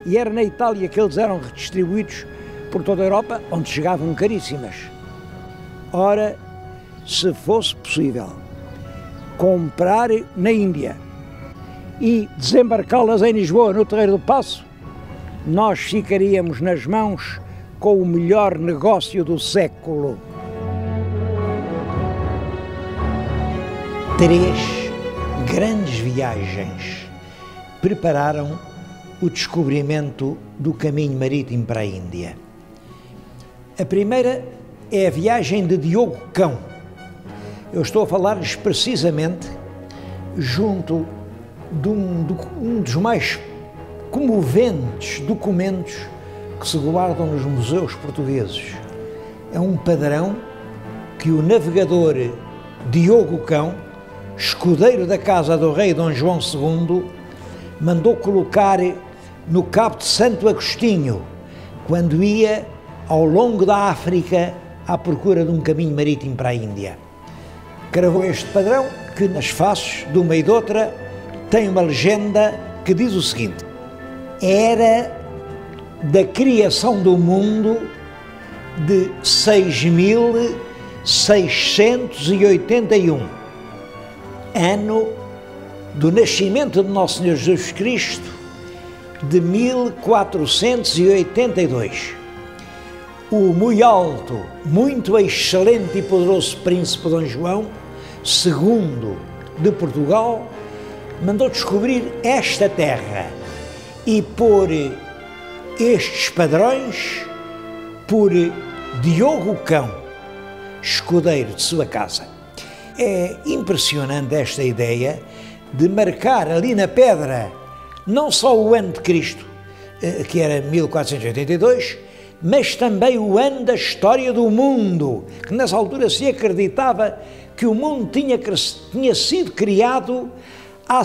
E era na Itália que eles eram redistribuídos por toda a Europa, onde chegavam caríssimas. Ora, se fosse possível comprar na Índia e desembarcá-las em Lisboa, no Terreiro do Paço, nós ficaríamos nas mãos com o melhor negócio do século. 3 grandes viagens prepararam o descobrimento do caminho marítimo para a Índia. A primeira é a viagem de Diogo Cão. Eu estou a falar-lhes precisamente junto de um dos mais comoventes documentos que se guardam nos museus portugueses. É um padrão que o navegador Diogo Cão, escudeiro da casa do rei Dom João II, mandou colocar no Cabo de Santo Agostinho, quando ia ao longo da África à procura de um caminho marítimo para a Índia. Cravou este padrão que nas faces de uma e de outra tem uma legenda que diz o seguinte: era da criação do mundo de 6.681, ano do nascimento de Nosso Senhor Jesus Cristo, de 1482. O muito alto, muito excelente e poderoso príncipe Dom João II de Portugal mandou descobrir esta terra e pôr estes padrões por Diogo Cão, escudeiro de sua casa. É impressionante esta ideia de marcar ali na pedra não só o ano de Cristo, que era 1482, mas também o ano da história do mundo, que nessa altura se acreditava que o mundo tinha sido criado há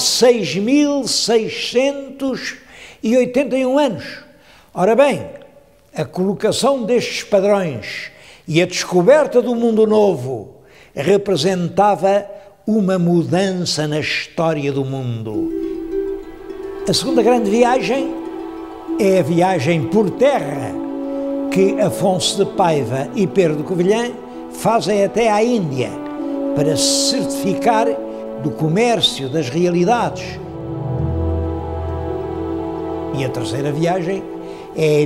6.681 anos. Ora bem, a colocação destes padrões e a descoberta do mundo novo representava uma mudança na história do mundo. A segunda grande viagem é a viagem por terra que Afonso de Paiva e Pedro de Covilhã fazem até à Índia para se certificar do comércio, das realidades. E a terceira viagem é em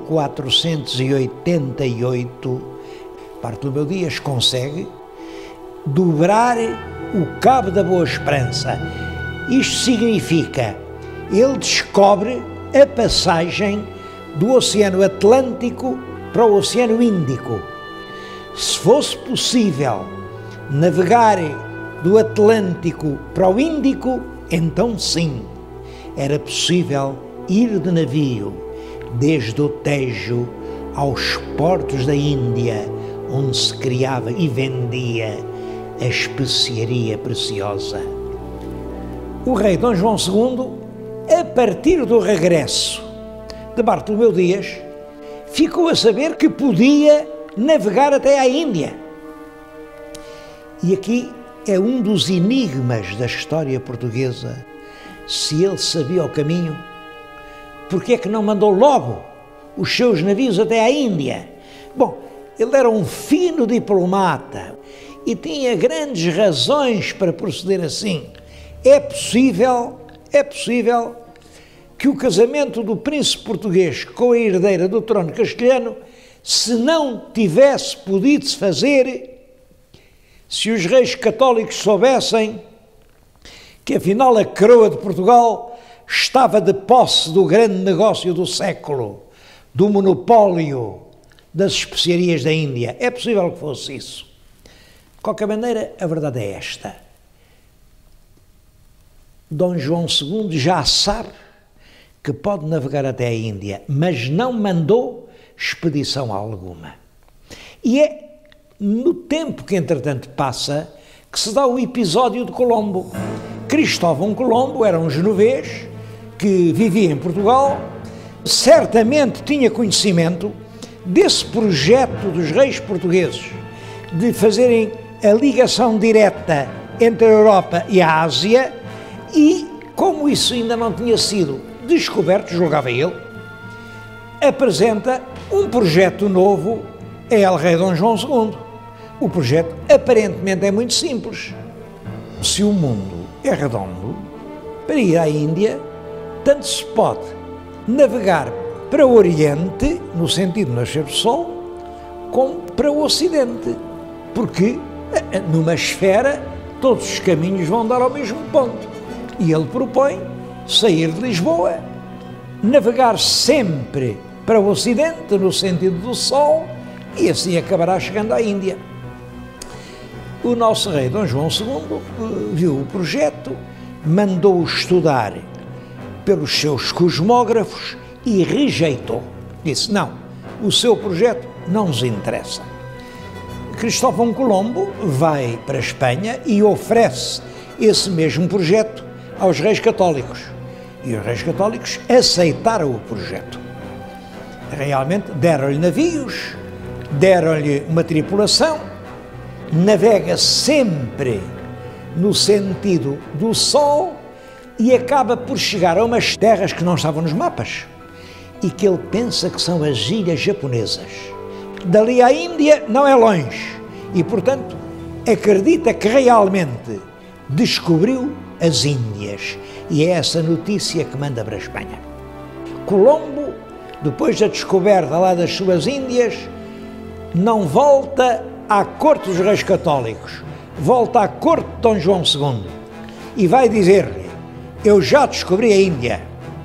1488, Bartolomeu Dias consegue dobrar o Cabo da Boa Esperança. Isto significa, ele descobre a passagem do Oceano Atlântico para o Oceano Índico. Se fosse possível navegar do Atlântico para o Índico, então sim, era possível ir de navio desde o Tejo aos portos da Índia, onde se criava e vendia a especiaria preciosa. O rei Dom João II, a partir do regresso de Bartolomeu Dias, ficou a saber que podia navegar até à Índia. E aqui é um dos enigmas da história portuguesa. Se ele sabia o caminho, porque é que não mandou logo os seus navios até à Índia? Bom, ele era um fino diplomata e tinha grandes razões para proceder assim. É possível que o casamento do príncipe português com a herdeira do trono castelhano, se não tivesse podido se fazer, se os reis católicos soubessem que afinal a coroa de Portugal estava de posse do grande negócio do século, do monopólio das especiarias da Índia. É possível que fosse isso. De qualquer maneira, a verdade é esta. Dom João II já sabe que pode navegar até a Índia, mas não mandou expedição alguma. E é no tempo que, entretanto, passa, que se dá o episódio de Colombo. Cristóvão Colombo era um genovês que vivia em Portugal, certamente tinha conhecimento desse projeto dos reis portugueses de fazerem a ligação direta entre a Europa e a Ásia, e como isso ainda não tinha sido descoberto, julgava ele, apresenta um projeto novo a El-Rei Dom João II. O projeto aparentemente é muito simples. Se o mundo é redondo, para ir à Índia, tanto se pode navegar para o Oriente, no sentido do nascer do Sol, como para o Ocidente, porque numa esfera todos os caminhos vão dar ao mesmo ponto. E ele propõe sair de Lisboa, navegar sempre para o Ocidente, no sentido do Sol, e assim acabará chegando à Índia. O nosso rei Dom João II viu o projeto, mandou-o estudar pelos seus cosmógrafos e rejeitou. Disse, não, o seu projeto não nos interessa. Cristóvão Colombo vai para a Espanha e oferece esse mesmo projeto aos reis católicos. E os reis católicos aceitaram o projeto. Realmente deram-lhe navios, deram-lhe uma tripulação, navega sempre no sentido do Sol e acaba por chegar a umas terras que não estavam nos mapas e que ele pensa que são as ilhas japonesas. Dali à Índia não é longe e, portanto, acredita que realmente descobriu as Índias, e é essa notícia que manda para a Espanha. Colombo, depois da descoberta lá das suas Índias, não volta à corte dos reis católicos, volta à corte de Dom João II e vai dizer-lhe, eu já descobri a Índia.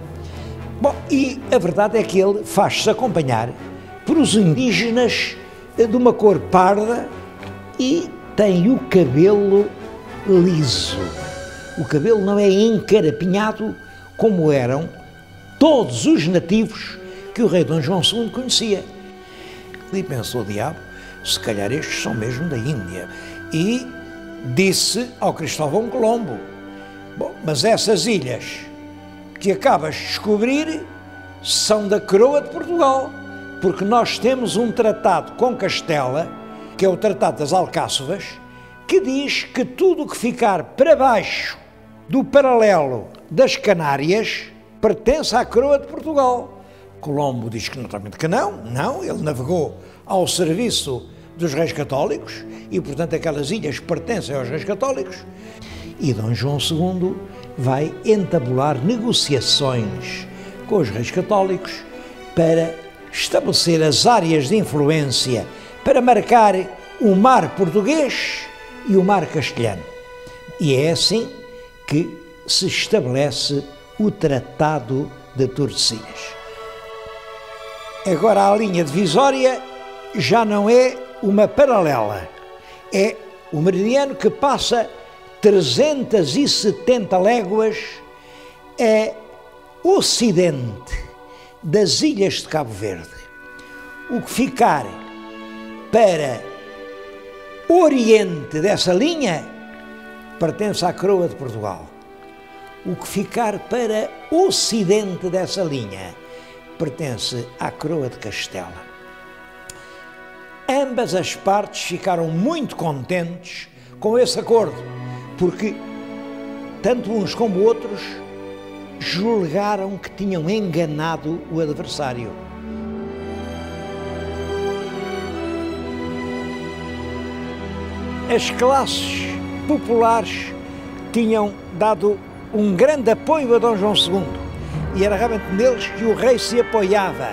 Bom, e a verdade é que ele faz-se acompanhar por os indígenas de uma cor parda e tem o cabelo liso. O cabelo não é encarapinhado como eram todos os nativos que o rei Dom João II conhecia. E pensou o diabo, se calhar estes são mesmo da Índia. E disse ao Cristóvão Colombo, bom, mas essas ilhas que acabas de descobrir são da coroa de Portugal, porque nós temos um tratado com Castela, que é o Tratado das Alcáçovas, que diz que tudo o que ficar para baixo do paralelo das Canárias pertence à coroa de Portugal. Colombo diz que naturalmente que não, ele navegou ao serviço dos reis católicos e, portanto, aquelas ilhas pertencem aos reis católicos. E Dom João II vai entabular negociações com os reis católicos para estabelecer as áreas de influência, para marcar o mar português e o mar castelhano. E é assim que se estabelece o Tratado de Tordesilhas. Agora a linha divisória já não é uma paralela, é o meridiano que passa 370 léguas a ocidente das ilhas de Cabo Verde. O que ficar para oriente dessa linha pertence à coroa de Portugal. O que ficar para ocidente dessa linha pertence à coroa de Castela. Ambas as partes ficaram muito contentes com esse acordo, porque tanto uns como outros julgaram que tinham enganado o adversário. As classes populares tinham dado um grande apoio a Dom João II e era realmente neles que o rei se apoiava.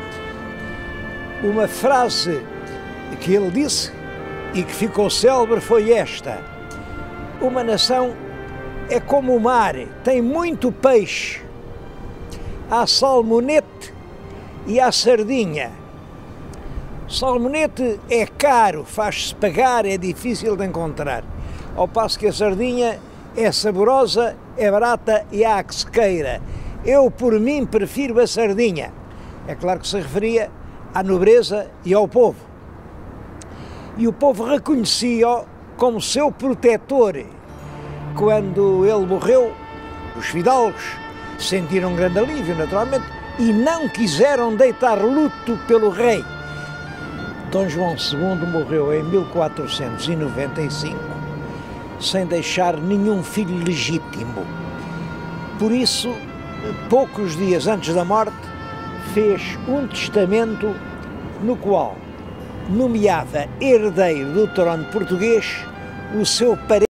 Uma frase que ele disse e que ficou célebre foi esta: uma nação é como o mar, tem muito peixe, há salmonete e há sardinha. Salmonete é caro, faz-se pagar, é difícil de encontrar, ao passo que a sardinha é saborosa, é barata e há que se queira. Eu, por mim, prefiro a sardinha. É claro que se referia à nobreza e ao povo. E o povo reconhecia-o como seu protetor. Quando ele morreu, os fidalgos sentiram um grande alívio, naturalmente, e não quiseram deitar luto pelo rei. Dom João II morreu em 1495, sem deixar nenhum filho legítimo. Por isso, poucos dias antes da morte, fez um testamento no qual nomeava herdeiro do trono português o seu parente